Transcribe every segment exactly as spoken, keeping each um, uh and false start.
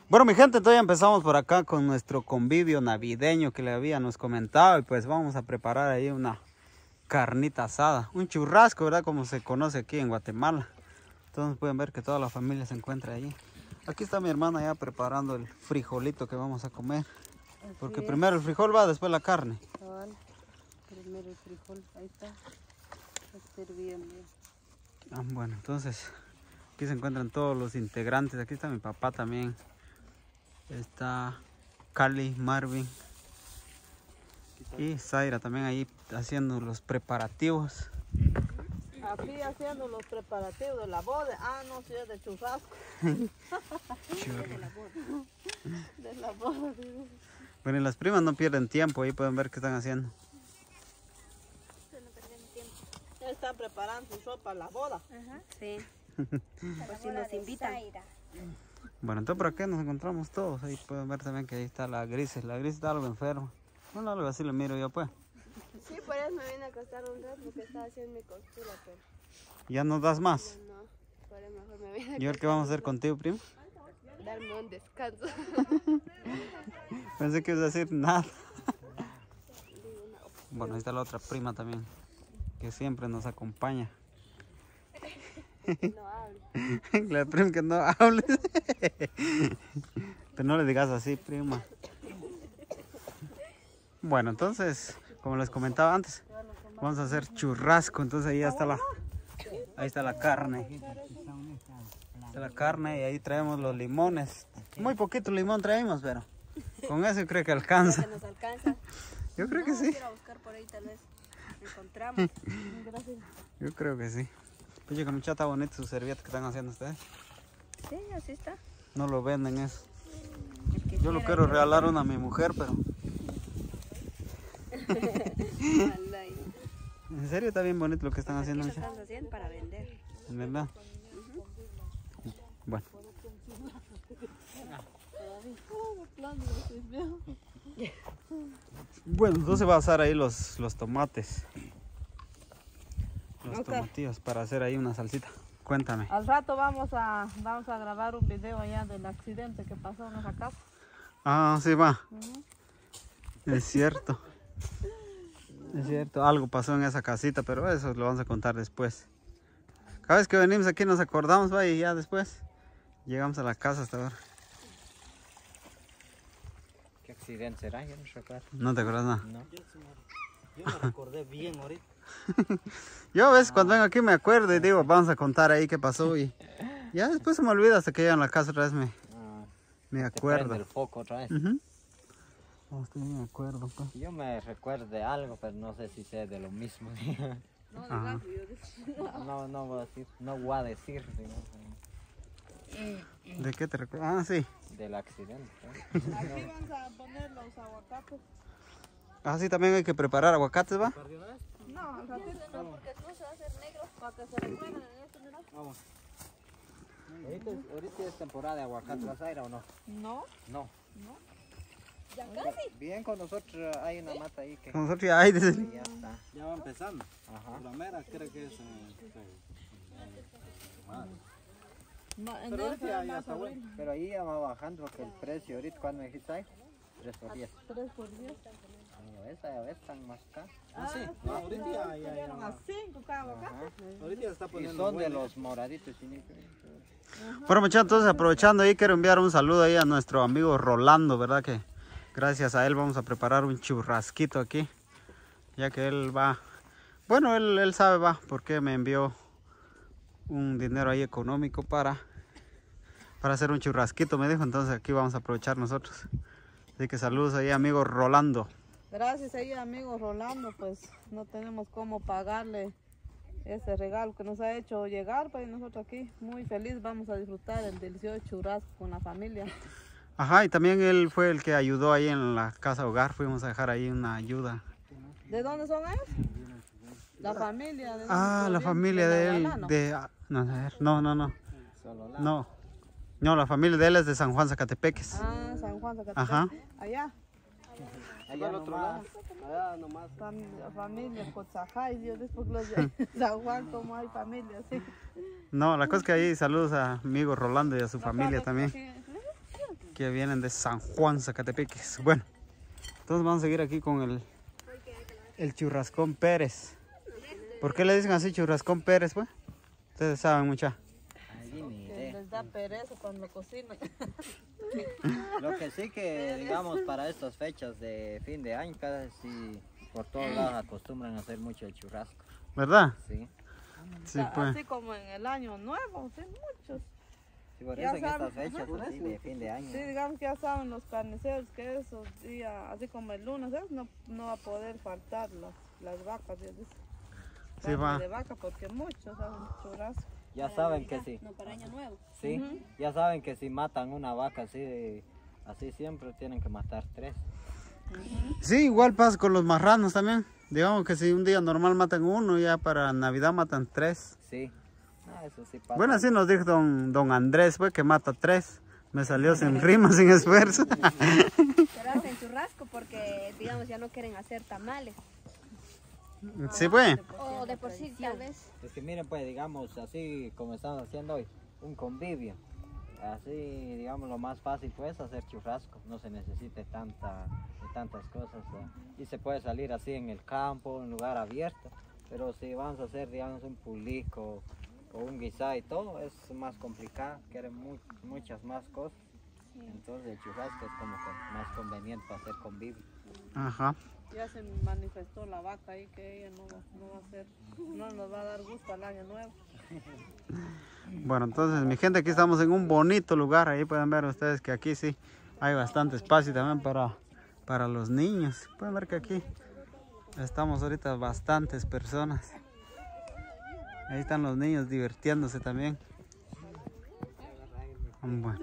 Bueno, mi gente, entonces ya empezamos por acá con nuestro convivio navideño que le habíamos comentado. Y pues vamos a preparar ahí una carnita asada. Un churrasco, ¿verdad? Como se conoce aquí en Guatemala. Entonces pueden ver que toda la familia se encuentra allí. Aquí está mi hermana ya preparando el frijolito que vamos a comer. Porque primero el frijol va, después la carne. Vale. Primero el frijol, ahí está. Va a ser bien, bien. Ah, bueno, entonces aquí se encuentran todos los integrantes. Aquí está mi papá también. Está Cali, Marvin y Zaira también ahí haciendo los preparativos. Aquí haciendo los preparativos de la boda. Ah, no, sí es de churrasco. De la boda. De la boda, sí. Bueno, y las primas no pierden tiempo, ahí pueden ver qué están haciendo. No pierden tiempo. Están preparando su sopa para la boda. Ajá, sí. Por si nos invitan. Bueno, entonces por acá nos encontramos todos. Ahí pueden ver también que ahí está la Gris. La Gris está algo enferma. Bueno, algo así lo miro yo pues. Sí, por eso me vine a acostar un rato porque estaba haciendo mi costura, pero... ¿Ya nos das más? No, no, por eso mejor me vine a ¿Y ahora qué vamos a hacer contigo, primo? darme un descanso. Pensé que ibas a decir nada. Bueno, ahí está la otra prima también, que siempre nos acompaña. No hable. La prima que no hable. Pero no le digas así, prima. Bueno, entonces, como les comentaba antes, vamos a hacer churrasco. Entonces ahí está la, ahí está la carne. Está la carne y ahí traemos los limones. Muy poquito limón traemos, pero con eso creo que alcanza. ¿Que nos alcanza? Yo creo que No, sí. quiero buscar por ahí, tal vez encontramos. Gracias. Yo creo que sí. Oye, que mucha está bonito su servilleta que están haciendo ustedes. Sí, así está. No lo venden eso. El que Yo lo quiera, quiero regalar una a mi mujer, pero... Ojalá y- En serio está bien bonito lo que están haciendo. Aquí lo mucha. están haciendo para vender. ¿Verdad? Bueno. Bueno, entonces va a usar ahí los, los tomates. Los Ok. tomatillos para hacer ahí una salsita. Cuéntame. Al rato vamos a, vamos a grabar un video allá del accidente que pasó en nuestra casa. Ah, sí va. Es cierto. Es cierto, algo pasó en esa casita, pero eso lo vamos a contar después. Cada vez que venimos aquí nos acordamos, va, y ya después llegamos a la casa hasta ahora. ¿Qué accidente será? Yo no recuerdo. No te acuerdas nada. No. Yo me recordé bien ahorita. Yo a veces cuando vengo aquí me acuerdo y digo, vamos a contar ahí qué pasó y ya después se me olvida hasta que llegan a la casa otra vez me, Ah, me te prende acuerdo. el foco otra vez. Ujú. Hasta ahí me acuerdo, pues. Yo me recuerdo de algo, pero no sé si sé de lo mismo. Ajá. no, no voy a decir, no voy a decir sino, ¿De qué te recuerdas? Ah, sí. del accidente. Aquí vamos a poner los aguacates. Ah, sí, también hay que preparar aguacates, ¿va? No, al ratito no, porque el se va a hacer negro para que se recuerden en esto, mira. Vamos. Ahorita, es- ahorita es temporada de aguacate, ¿vas a ir o no? No, No. ya casi. Bien, con nosotros hay una mata ahí que Con nosotros ya hay, dice. ya está. Ya va empezando. Ajá. La mera creo que es... eh, Ma- Pero enero ahorita fue ya, más ya está abril. bueno. Pero ahí ya va bajando porque el precio ahorita, ¿cuándo me dijiste ahí? Tres por diez. Tres por diez. No, esa ya ves, están más caros. Ah, sí. No, ahorita ya, ya, Subieron a ya. cinco cada aguacate. Ajá. Ahorita ya se está Y poniendo son de bueno. los moraditos. ¿Sí? Bueno, muchachos, entonces aprovechando ahí quiero enviar un saludo ahí a nuestro amigo Rolando, ¿verdad? Que gracias a él vamos a preparar un churrasquito aquí, ya que él va, bueno, él, él sabe, va, porque me envió un dinero ahí económico para, para hacer un churrasquito, me dijo, entonces aquí vamos a aprovechar nosotros. Así que saludos ahí, amigo Rolando. Gracias ahí, amigo Rolando, pues no tenemos cómo pagarle ese regalo que nos ha hecho llegar, pues nosotros aquí muy feliz vamos a disfrutar el delicioso churrasco con la familia. Ajá, y también él fue el que ayudó ahí en la casa hogar, fuimos a dejar ahí una ayuda. ¿De dónde son ellos? La familia. De Ah, la familia de él, Navalano. de, ah, no, a ver, no, no, no, Solo la. no, no, la familia de él es de San Juan Zacatepeques. Ah, San Juan, Zacatepec. Ajá. Allá. Allá al otro nomás. lado. Allá nomás. Familia, familia Cotzajay, Dios después los de San Juan, como hay familia, sí. No, la cosa es que ahí saludos a amigo Rolando y a su familia también. que vienen de San Juan, Zacatepeques. Bueno, entonces vamos a seguir aquí con el, el Churrascón Pérez. ¿Por qué le dicen así Churrascón Pérez, pues? Ustedes saben, mucha. Allí ni Que idea. les da pereza cuando cocinan. Lo que sí que, digamos, para estas fechas de fin de año, casi por todos lados acostumbran a hacer mucho el churrasco. ¿Verdad? Sí. Sí, Así pues. como en el año nuevo, sí, muchos. Sí, por Ya eso en estas saben, fechas ajá, por así de fin de año. Sí, digamos que ya saben los carniceros que esos días, así como el lunes, ¿sabes? No, no va a poder faltar las, las vacas, ya dice. Sí, Carne va. de vaca, porque muchos hacen churrasco. Ya saben que sí. No, para año nuevo. Sí, Ujú. ya saben que si matan una vaca así, de- así siempre tienen que matar tres. Sí, igual pasa con los marranos también. Digamos que si un día normal matan uno, ya para Navidad matan tres. Sí. Ah, eso sí pasa. Bueno, así nos dijo don, don Andrés, pues, que mata tres. Me salió sin rima, sin esfuerzo. Pero hacen churrasco porque, digamos, ya no quieren hacer tamales. Sí, pues. O de por sí, tal vez. Es que miren, pues, digamos, así como estamos haciendo hoy, un convivio. Así, digamos, lo más fácil pues hacer churrasco. No se necesite tanta, de tantas cosas. ¿eh? Y se puede salir así en el campo, en lugar abierto. Pero si vamos a hacer, digamos, un pulico o un guisado y todo, es más complicado. Quieren mu- muchas más cosas. Entonces el churrasco es como que más conveniente para hacer convivio. Ajá. Ya se manifestó la vaca ahí que ella no, va- no va a hacer, no nos va a dar gusto al año nuevo. Bueno, entonces, mi gente, aquí estamos en un bonito lugar. Ahí pueden ver ustedes que aquí sí hay bastante espacio también para, para los niños. Pueden ver que aquí estamos ahorita bastantes personas. Ahí están los niños divirtiéndose también. Bueno,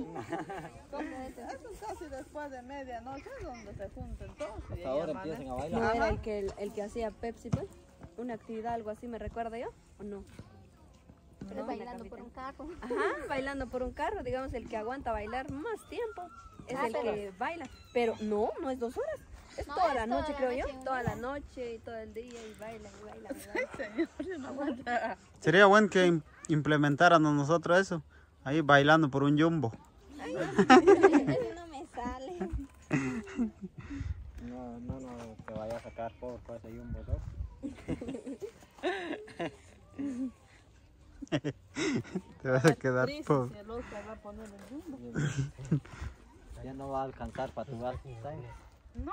Eso casi después de medianoche es donde se juntan todos. y Hasta ahí ahora amanece. empiezan a ¿No bailar. era el que, el, el que hacía Pepsi, pues? Una actividad, algo así, ¿me recuerdo yo? ¿O no? Pero No, bailando la por un carro. Ajá, bailando por un carro, digamos, el que aguanta bailar más tiempo es Ah, el pero- que baila. Pero no, no es dos horas. Es No, toda es la toda noche, la creo noche yo. en un Toda la día. noche y todo el día y bailan y bailan. Y bailan. Señor, yo no aguanta. sería bueno que im- implementáramos nosotros eso. Ahí bailando por un jumbo. Eso no me sale. No, no, no, te vaya a sacar por pues ahí un botón. Te vas a quedar Triste pobre. si el Oscar va a poner el jumbo. Ya no va a alcanzar para tu gasto, ¿sabes? No.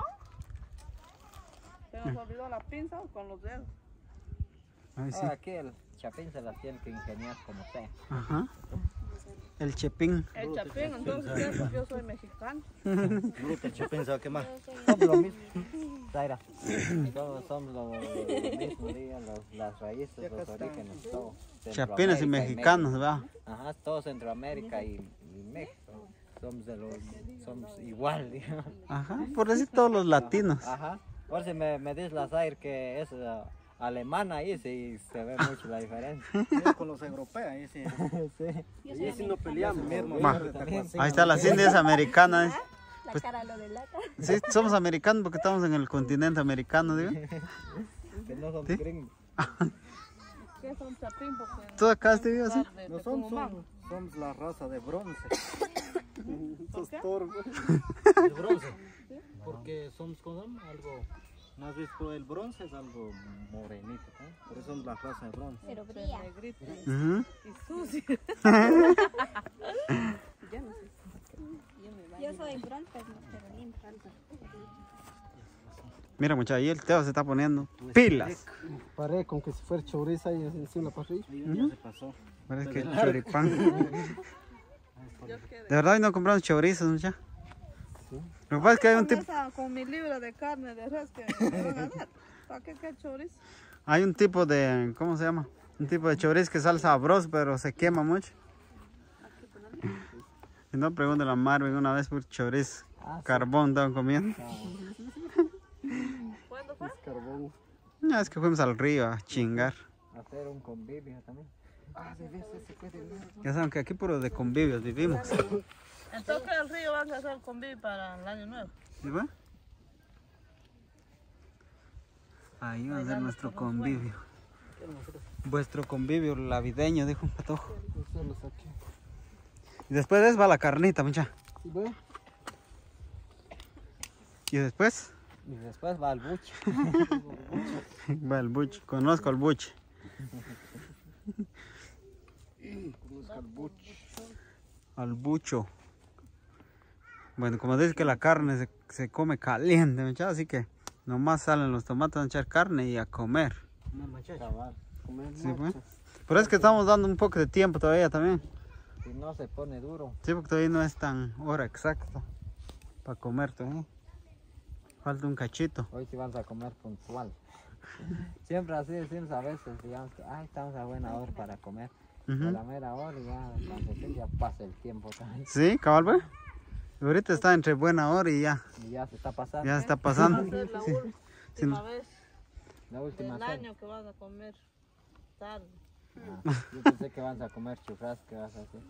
Se nos olvidó la pinza con los dedos. Ay, sí. Ah, aquí el chapín se las tiene que ingeniar como sea. Ajá. El chepín. El chapín, entonces ¿qué? Porque yo soy mexicano. Bruto, yo pensaba que más. Somos lo mismo. Zaira. Todos somos lo, lo mismo, digan, los, las raíces, los orígenes, todo. Chapines y Centroamérica mexicanos, México. ¿verdad? Ajá, todo Centroamérica y, y México. Somos de los, somos igual, digamos. Ajá. Por decir todos los latinos. Ajá. Por si me, me dices la Zaire que es uh, alemana ahí, sí se ve mucho la diferencia. Mira, con los europeos, ahí sí. Sí. Ahí sí no peleamos. Mismo, Va. Ahí está las indias americanas. La Pues- cara lo delata. Sí, somos americanos porque estamos en el continente americano, digo. Que no somos ¿Sí? gringos. ¿Qué es un chapín? Porque ¿Tú acá te digo así? de, No de somos, Tucumán. somos, somos la raza de bronce. ¿Por qué? De bronce. Porque somos con algo. ¿No has visto? El bronce es algo morenito, ¿no? Por eso somos la raza de bronce. Pero De brilla. negrito Ujú. y sucio. Yo no sé. Yo me bailo. Yo soy bronce, pero limpia. Mira, muchachos, ahí el Teo se está poniendo pilas. Paré con que si fuera chorizo ahí encima de la parrilla. Ahí ya se pasó. Parece que es choripán. Yo quedé. De verdad, hoy no compramos chorizos, muchachos. Lo que pasa es que hay un Con, tipo, esa, con mi libra de carne de res que me van a dar. ¿Para qué qué chorizo? hay un tipo de, ¿cómo se llama? Un tipo de chorizo que sale sabroso, pero se quema mucho. Si no, pregúntale a Marvin una vez por chorizo. Carbón estaban comiendo. ¿Cuándo fue? Carbón. No, es que fuimos al río a chingar. Hacer un convivio también. Ya saben que aquí puro de convivios vivimos. Entonces el río va a hacer convivio para el año nuevo. ¿Sí, va? Ahí va a ser nuestro convivio. Vuestro convivio navideño, dijo un patojo. Hacerlos aquí. Y después de eso va la carnita, mucha. Sí, bueno. ¿Y después? Y después va al buche. Va el buche, conozco al buche. Al bucho. Bueno, como dice que la carne se, se come caliente, muchachos, así que nomás salen los tomates a echar carne y a comer. Cabal. Sí, pues. Pero es que estamos dando un poco de tiempo todavía también. Si no se pone duro. Sí, porque todavía no es tan hora exacta para comer todavía. Falta un cachito. Hoy sí vamos a comer puntual. Siempre así decimos a veces, digamos que ay, estamos a buena hora para comer. Ujú. A la mera hora y ya, cuando se ya pasa el tiempo también. Sí, cabal, pues. Ahorita está entre buena hora y ya. Y ya se está pasando. Ya está Va a pasando. ser la Sí. última Sí, no. vez La última del cena. año que vas a comer tarde. Ah, yo pensé que vas a comer churrasco, que vas a hacer.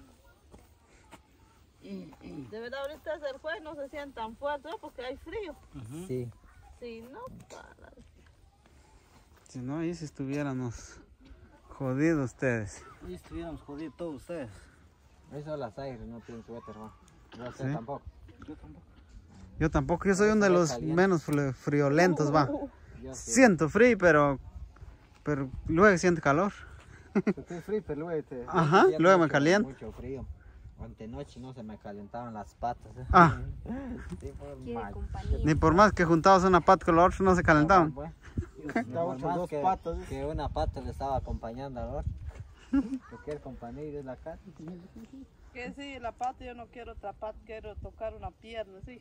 De verdad, ahorita es el jueves, no se sienten tan fuertes, ¿no? Porque hay frío. Sí. Si no, para. Si no, ahí si estuviéramos jodidos ustedes. Y estuviéramos jodidos todos ustedes. Eso las aires no tienen suéter, ¿no? No sé Sí. tampoco. Yo tampoco. Yo tampoco, yo soy uno de los Caliente. menos fri- friolentos, va. Yo sí. Siento frío, pero, pero luego siento calor. Estoy frío, pero luego te... Ajá, siento luego me mucho- caliento. Mucho frío. Antenoche no se me calentaban las patas. ¿eh? Ah. Sí, fue Quiere mal. compañía. Ni por más que juntabas una pata con la otra no se calentaban. Bueno, Estaba por hecho más dos que, patas. que una pata le estaba acompañando al otro. Porque el compañero de la casa. Que sí, la pata, yo no quiero otra pata, quiero tocar una pierna, sí.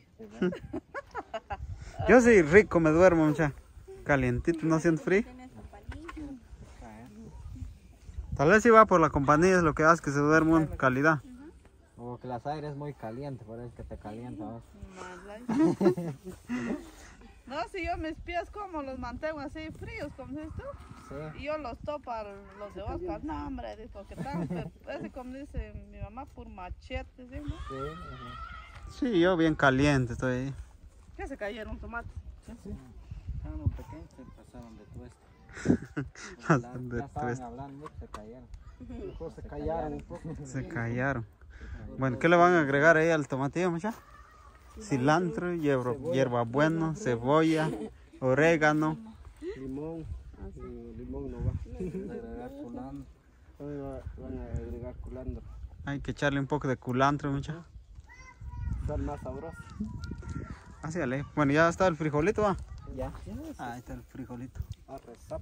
Yo sí rico me duermo, mucha. Calientito, no siento frío. Tienes compañía. Tal vez si va por la compañía es lo que hace que se duerma en calidad. O que las aires es muy caliente, por eso es que te calienta. ¿no? Mala. No, si yo mis pies como los mantengo así fríos, como dices tú, Sí. y yo los topo a los de Oscar, no hombre, dice, porque están, pero ese como dice mi mamá, por machete, ¿sí? ¿No? Sí, ajá. Sí, yo bien caliente estoy ahí. Que se cayeron tomates. Estaban pequeños, se pasaron de tueste. Bastante Ya estaban triste. hablando mucho, se cayeron. Mejor se callaron un poco. Se callaron. Bueno, ¿qué le van a agregar ahí al tomatillo, mucha? Cilantro, hierba, hierbabuena, cebolla, orégano. Limón. eh, limón no va. Agregar culantro. Hoy va- van a agregar culantro. Hay que echarle un poco de culantro, mucha. Sal más sabroso. Así, ale. Bueno, ya está el frijolito, va. Ya. Ahí está el frijolito. A rezar.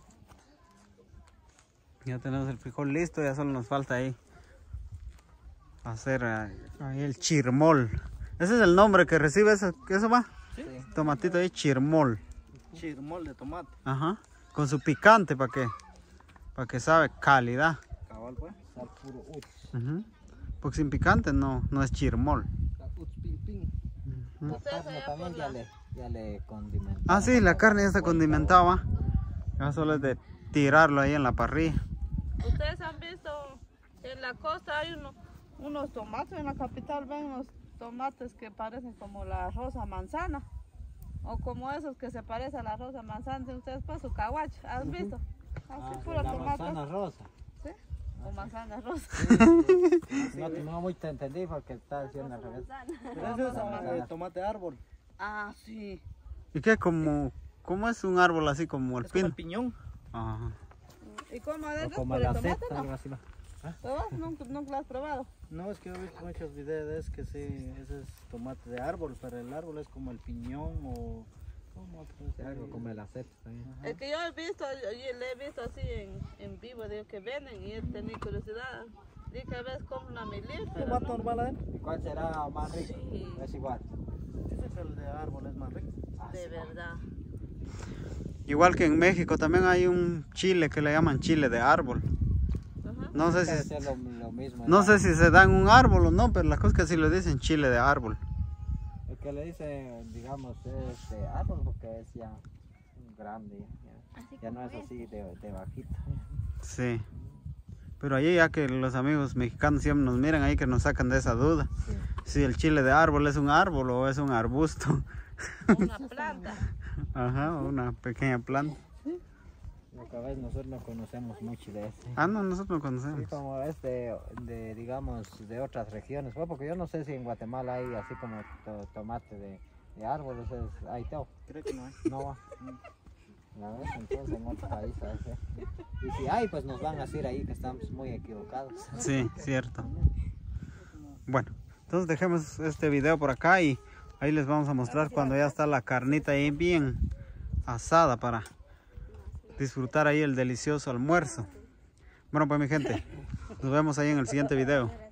Ya tenemos el frijol listo, ya solo nos falta ahí hacer eh, ahí el chirmol. Ese es el nombre que recibe eso, eso va. Sí. Tomatito ahí, chirmol. Chirmol de tomate. Ajá. Con su picante para que para que sabe calidad. Cabal, pues. Sal puro uts. Ujú. Porque sin picante no, no es chirmol. La uts ping ping. La Ustedes carne allá también por ya la- le, ya le condimentaron. Ah, sí, la carne ya está condimentada, va. Ya solo es de tirarlo ahí en la parrilla. Ustedes han visto en la costa hay uno- unos tomates, en la capital ven unos tomates que parecen como la rosa manzana. O como esos que se parecen a la rosa manzana, de ustedes pues su caguache, ¿has visto? Así Ah, puro la tomate. manzana rosa. ¿Sí? O manzana rosa. No, no muy te entendí porque está diciendo al revés. Pero ese es ah, el tomate árbol. Ah, sí. ¿Y qué? Como, ¿cómo es un árbol así como el Es como pino? el piñón. Ajá. ¿Y cómo O adentro como por el el tomate? aceite, ¿No? algo así. ¿no? ¿Probas? ¿Nunca, nunca lo has probado? No, es que yo he visto muchos videos de es que sí, ese es tomate de árbol, pero el árbol es como el piñón o... ¿Cómo otro es? Sí, algo como el aceite también. El que yo he visto, yo, yo le he visto así en, en vivo, digo que venden y él tenía curiosidad. Dije que a veces compro una milín, pero ¿Tomate no. normal adentro? ¿Y cuál será más rico? Sí. Es igual. Dice que el de árbol es más rico. De verdad. Igual que en México también hay un chile que le llaman chile de árbol. Ajá. No sé Debe si, ser lo, lo mismo. no ¿no? sé si se dan un árbol o no, pero la cosa es que sí le dicen chile de árbol. El que le dice, digamos, es de árbol porque es ya grande. Ya, Así ya no como es así de, de bajito. Sí. Pero allí ya que los amigos mexicanos siempre nos miran ahí que nos sacan de esa duda. Si el chile de árbol es un árbol o es un arbusto. Una planta. Ajá, o una pequeña planta. Lo Porque a veces nosotros no conocemos mucho de este. Ah, no, nosotros no Sí, conocemos. como es de, de, digamos, de otras regiones. Bueno, porque yo no sé si en Guatemala hay así como to- tomate de, de árboles, es, hay todo. Creo que no hay. No va. La vez, entonces en otros países. ¿eh? Y si hay, pues nos van a decir ahí que estamos muy equivocados. Sí, cierto. Bueno, entonces dejemos este video por acá y ahí les vamos a mostrar cuando ya está la carnita ahí bien asada para disfrutar ahí el delicioso almuerzo. Bueno, pues mi gente, nos vemos ahí en el siguiente video.